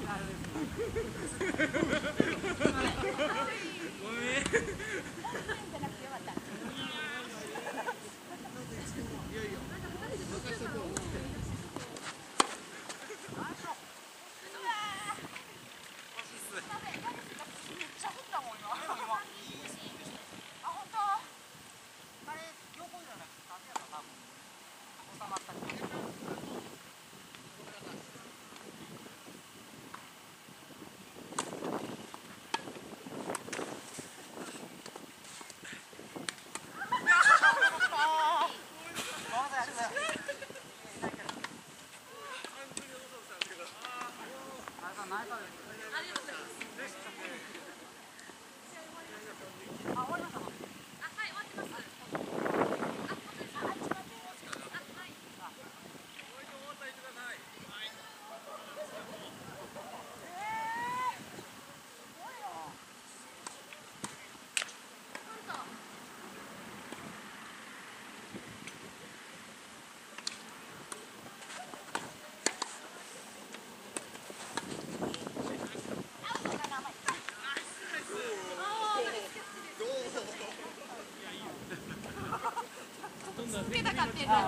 つけたかってんだ。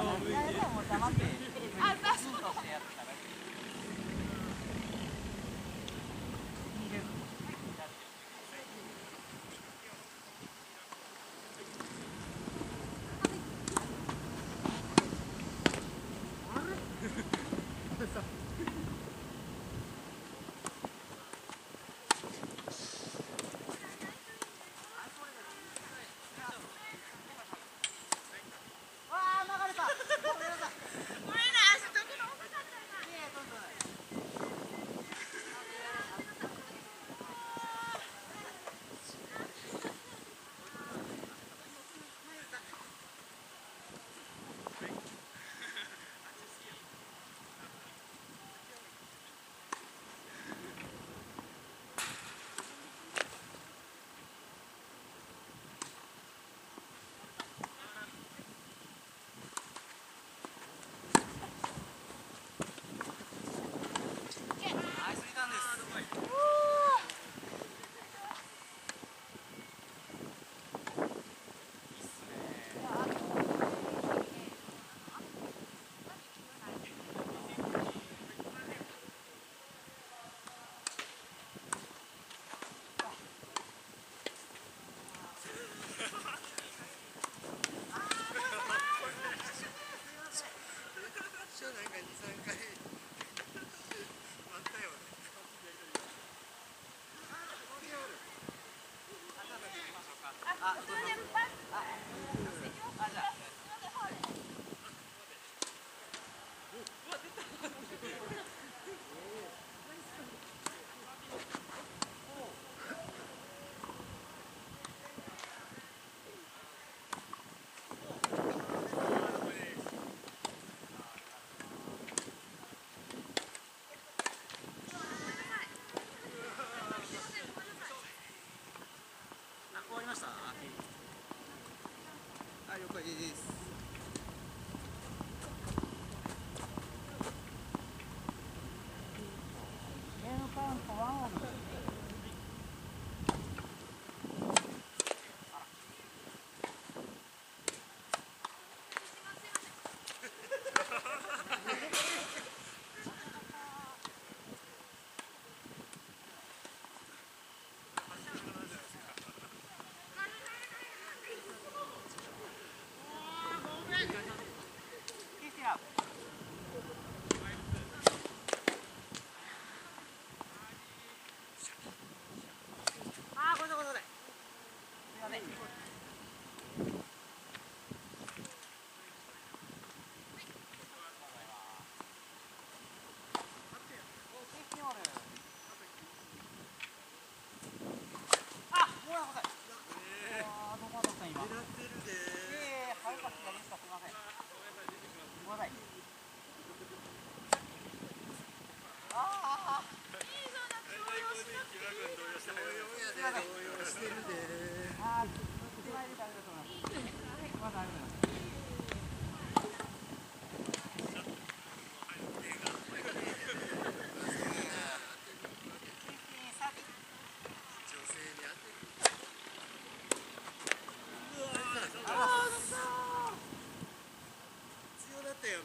了解です。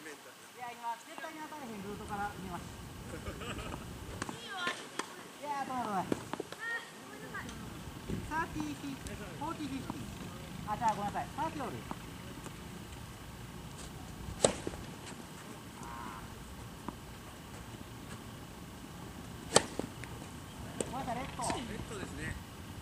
メンタル。 いや今絶対に当たれへんルートから見ました。いやーごめんごめん。30、40、50。あ、じゃあごめんなさい。30オール。ごめんなさい、レッド。 レッドですね。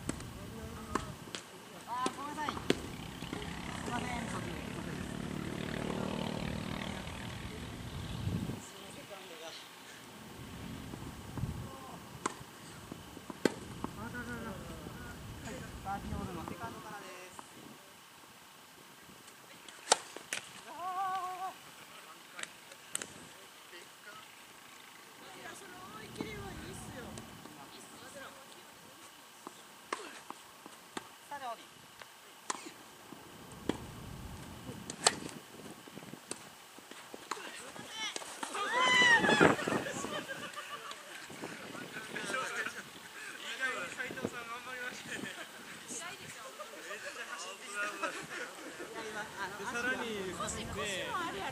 あーごめんなさい。すいません。30オールのセカンドからです。 さらに腰もあるやろ。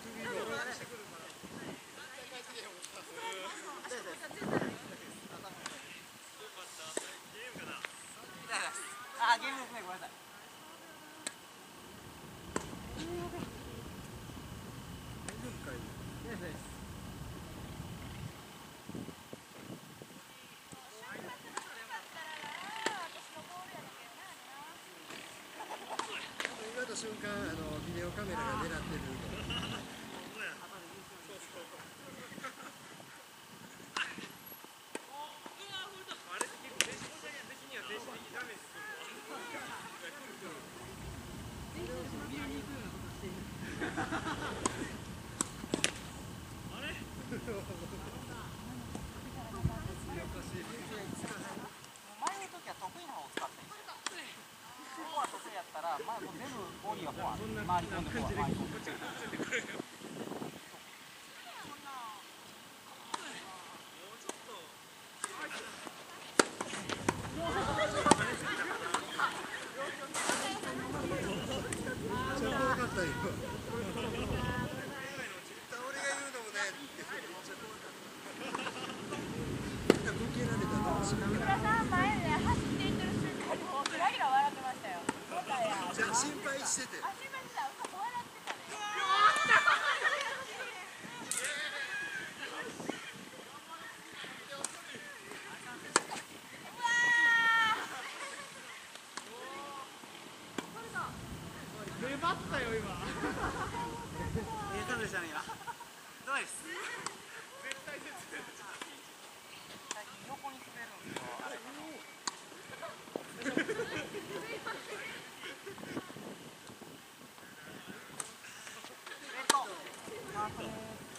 あ、ゲームですね、ごめんなさい。 今の瞬間、ビデオカメラが狙ってる。 前の時は得意な方を使ってるんですよ。ここは得意やったら、前もう全部ボディがフォア、回り込んでフォア、回り込んで。 ちょっと怖かったよ。 俺が言うのもねってめっちゃ怖かった。 こけられたらどうしよう。 浦さん前で走っていってる瞬間にもうギラギラ笑ってましたよ。 じゃあ心配してて。 あ、心配してた。嘘笑ってたね。 粘ったよ今。 そうでしたね、今。どうです。 絶対絶対。 最近横に滑るんですよ、あれ。レッド。